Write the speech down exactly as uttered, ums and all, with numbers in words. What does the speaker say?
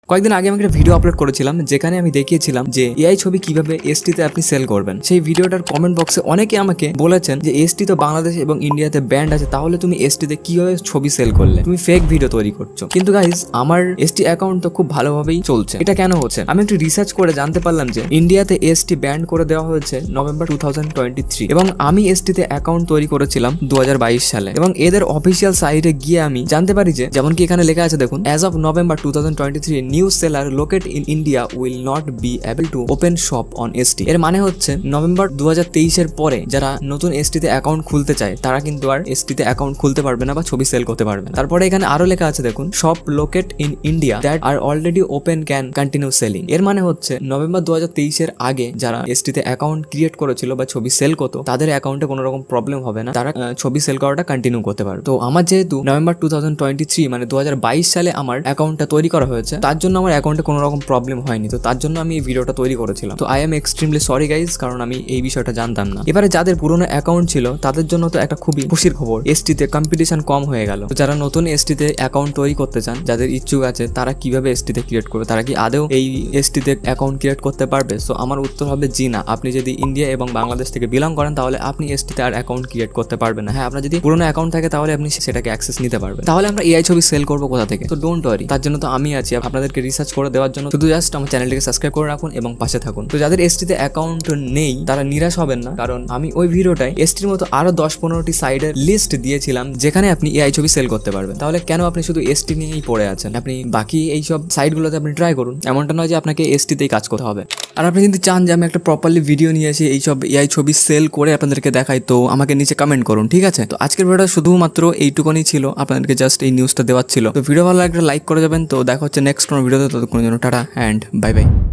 কয়েকদিন আগে আমি একটা ভিডিও আপলোড করেছিলাম যেখানে আমি দেখিয়েছিলাম যে এআই ছবি কিভাবে এসটিতে আপনি সেল করবেন। সেই ভিডিওটার কমেন্ট বক্সে অনেকে আমাকে বলেছেন যে এসটি তো বাংলাদেশ এবং ইন্ডিয়াতে ব্যান্ড আছে, তাহলে তুমি এসটিতে কিভাবে ছবি সেল করলে, তুমি ফেক ভিডিও তৈরি করছো। কিন্তু গাইজ আমার এসটি অ্যাকাউন্ট তো খুব ভালোভাবেই চলছে। এটা কেন হচ্ছে? আমি একটু রিসার্চ করে জানতে পারলাম যে ইন্ডিয়াতে এসটি ব্যান্ড করে দেওয়া হয়েছে November two thousand twenty three এবং আমি এসটিতে অ্যাকাউন্ট তৈরি করেছিলাম দু হাজার বাইশ সালে এবং এদের অফিসিয়াল সাইটে গিয়ে আমি জানতে পারি যে যেমন কি এখানে লেখা আছে দেখুন, as of November two thousand twenty three new seller located in India will not be able to open shop on এস টি। এর মানে হচ্ছে নভেম্বর দু হাজার তেইশ এর পরে যারা নতুন এসটি তে অ্যাকাউন্ট খুলতে চায় তারা কিন্তু আর এসটি তে অ্যাকাউন্ট খুলতে পারবে না বা ছবি সেল করতে পারবে না। তারপরে এখানে আরো লেখা আছে দেখুন, shop located in India that are already open can continue selling. এর মানে হচ্ছে নভেম্বর দু হাজার তেইশ এর আগে যারা এসটি তে অ্যাকাউন্ট ক্রিয়েট করেছিল বা ছবি সেল করতো তাদের অ্যাকাউন্টে কোনো রকম প্রবলেম হবে না, তারা ছবি সেল করাটা কন্টিনিউ করতে পারবে। তো আমার যেহেতু November two thousand twenty three মানে দু হাজার বাইশ সালে আমার অ্যাকাউন্টটা তৈরি করা হয়েছে, তার জন্য আমার অ্যাকাউন্টে কোনো রকম প্রবলেম হয়নি। তো তার জন্য আমি এই ভিডিওটা তৈরি করেছিলাম। তো I am extremely sorry guys, কারণ আমি এই বিষয়টা জানতাম না। এবারে যাদের পুরোনো অ্যাকাউন্ট ছিল তাদের জন্য তো একটা খুবই খুশির খবর, এসটি তে কম্পিটিশন কম হয়ে গেল। তো যারা নতুন এসটি তে অ্যাকাউন্ট তৈরি করতে চান, যাদের ইচ্ছুক আছে তারা কিভাবে এসটি তে ক্রিয়েট করবে, তারা কি আদৌ এই এসটি তে অ্যাকাউন্ট ক্রিয়েট করতে পারবে? সো আমার উত্তর হবে জি না। আপনি যদি ইন্ডিয়া এবং বাংলাদেশ থেকে বিলং করেন তাহলে আপনি এসটি তে আর অ্যাকাউন্ট ক্রিয়েট করতে পারবেন না। হ্যাঁ, আপনার যদি পুরোনো অ্যাকাউন্ট থাকে তাহলে আপনি সেটাকে অ্যাক্সেস নিতে পারবেন। তাহলে আমরা এআই ছবি সেল করবো কোথা থেকে? তো ডোন্ট ওয়ারি, তার জন্য তো আমি আছি আপনাদেরকে রিসার্চ করে দেওয়ার জন্য। শুধু জাস্ট আমার চ্যানেলটিকে সাবস্ক্রাইব করে রাখুন এবং পাশে থাকুন। তো যাদের এসটিতে অ্যাকাউন্ট নেই তারা নিরাশ হবেন না, কারণ আমি ওই ভিডিওটায় এসটির মতো আরো দশ পনেরোটি সাইডের লিস্ট দিয়েছিলাম যেখানে আপনি এআই ছবি সেল করতে পারবেন। তাহলে কেন আপনি শুধু এসটি নিয়েই পড়ে আছেন? আপনি বাকি এইসব সাইটগুলোতে আপনি ট্রাই করুন। এমনটা নয় যে আপনাকে এসটিতেই কাজ করতে হবে। আর আপনি যদি চান যে আমি একটা প্রপারলি ভিডিও নিয়ে এসে এইসব এআই ছবি সেল করে আপনাদেরকে দেখাই, তো আমাকে নিচে কমেন্ট করুন, ঠিক আছে? তো আজকের ভিডিওটা শুধুমাত্র এইটুকুনি ছিল, আপনাদেরকে জাস্ট এই নিউজটা দেওয়ার ছিল। তো ভিডিও ভালো লাগলে লাইক করে যাবেন। তো দেখা হচ্ছে নেক্সট কোনো ভিডিওতে, ততক্ষণের জন্য টাটা অ্যান্ড বাই বাই।